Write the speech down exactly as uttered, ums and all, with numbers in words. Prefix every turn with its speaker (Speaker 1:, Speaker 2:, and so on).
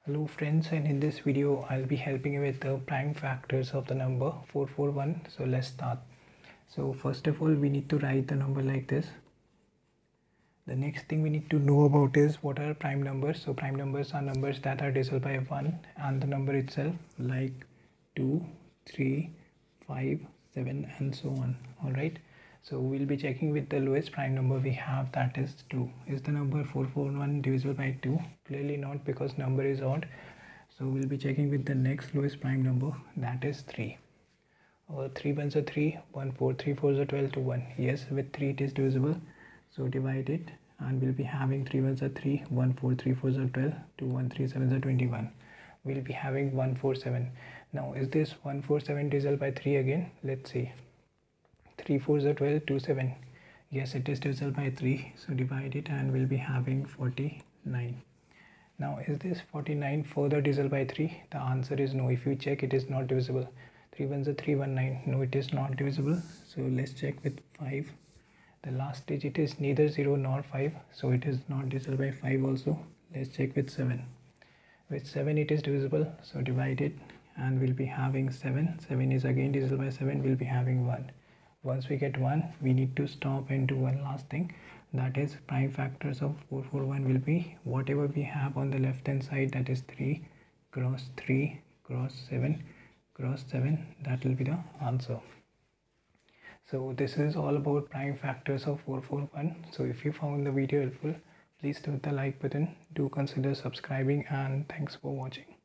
Speaker 1: Hello friends, and in this video I'll be helping you with the prime factors of the number four four one. So let's start. So first of all, we need to write the number like this. The next thing we need to know about is what are prime numbers. So prime numbers are numbers that are divisible by one and the number itself, like two, three, five, seven and so on. Alright. So we'll be checking with the lowest prime number we have, that is two. Is the number four four one divisible by two? Clearly not, because number is odd. So we'll be checking with the next lowest prime number, that is three. Uh, three ones are three, one four, three fours are twelve to one. Yes, with three it is divisible. So divide it and we'll be having three ones are three, one four, three fours are twelve, two one, three sevens are twenty-one. We'll be having one four seven. Now is this one four seven divisible by three again? Let's see. three fours are twelve, two seven. Yes, it is divisible by three. So divide it and we'll be having forty-nine. Now is this forty-nine further divisible by three? The answer is no. If you check, it is not divisible. three ones are three one nine. No, it is not divisible. So let's check with five. The last digit is neither zero nor five. So it is not divisible by five also. Let's check with seven. With seven it is divisible. So divide it and we'll be having seven. seven is again divisible by seven. We'll be having one. Once we get one, we need to stop and do one last thing, that is prime factors of four four one will be whatever we have on the left hand side, that is three cross three cross seven cross seven. That will be the answer. So this is all about prime factors of four four one. So if you found the video helpful, please hit the like button, do consider subscribing, and thanks for watching.